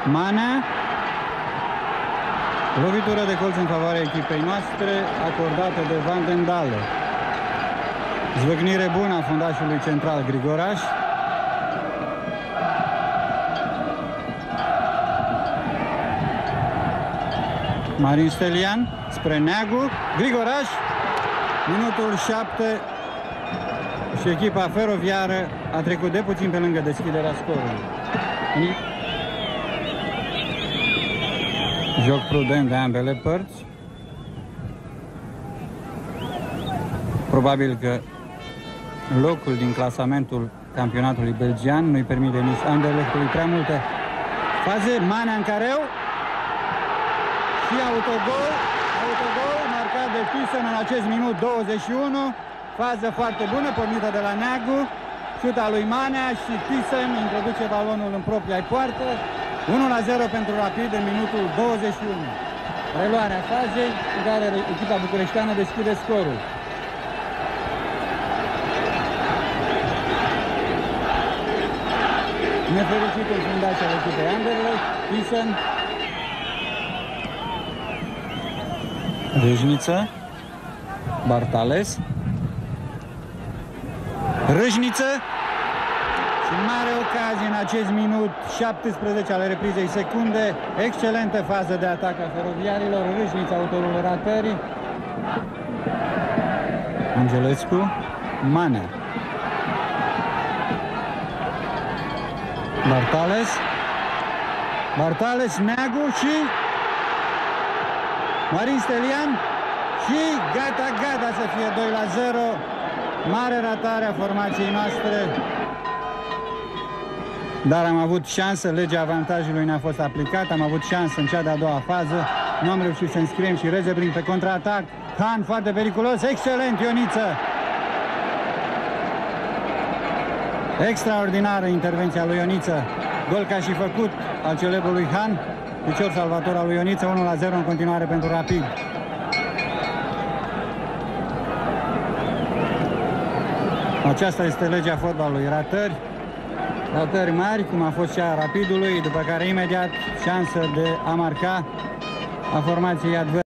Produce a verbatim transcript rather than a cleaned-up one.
Manea. Lovitură de colț în favoarea echipei noastre, acordată de Van den Dalle. Zvâcnire bună a fundașului central Grigoraș. Marin Stelian spre Neagu. Grigoraș. Minutul șapte și echipa feroviară a trecut de puțin pe lângă deschiderea scorului. Joc prudent de ambele părți. Probabil că locul din clasamentul campionatului belgian nu-i permite nici Anderlechtului prea multe faze. Manea în careu și autogol. Autogol marcat de Thyssen în acest minut douăzeci și unu. Fază foarte bună pornită de la Neagu. Șuta lui Manea și Thyssen introduce balonul în propria poartă. unu la zero pentru Rapid în minutul douăzeci și unu. Reluarea fazei în care echipa bucureșteană deschide scorul. Nefericitul fundaș al echipei Anderlecht, Thyssen. Râșniță. Bartales. Râșniță. Și mare ocazie în acest minut șaptesprezece ale reprizei secunde. Excelentă fază de atac a feroviarilor. Râșniță, autorul ratării. Angelescu. Manea. Bartales. Bartales, Neagu și Marin Stelian. Și gata, gata să fie doi la zero. Mare ratare a formației noastre. Dar am avut șansă, legea avantajului ne-a fost aplicată, am avut șansă în cea de-a doua fază. Nu am reușit să înscriem și Rezebring pe contraatac. Han foarte periculos, excelent Ioniță. Extraordinară intervenția lui Ioniță. Gol ca și făcut al celebrului Han. Picior salvator al lui Ioniță, unu la zero în continuare pentru Rapid. Aceasta este legea fotbalului. Ratări, ratări mari, cum a fost cea a Rapidului, după care imediat șansă de a marca a formației adverse.